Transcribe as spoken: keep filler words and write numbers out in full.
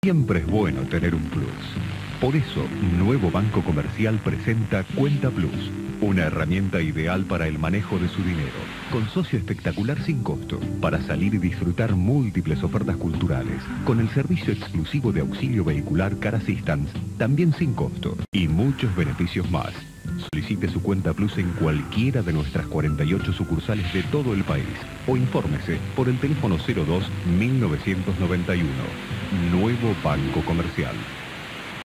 Siempre es bueno tener un plus. Por eso, Nuevo Banco Comercial presenta Cuenta Plus, una herramienta ideal para el manejo de su dinero, con socio espectacular sin costo, para salir y disfrutar múltiples ofertas culturales, con el servicio exclusivo de auxilio vehicular Car Assistance, también sin costo, y muchos beneficios más. Solicite su Cuenta Plus en cualquiera de nuestras cuarenta y ocho sucursales de todo el país, o infórmese por el teléfono cero dos mil novecientos noventa y uno. Nuevo Banco Comercial.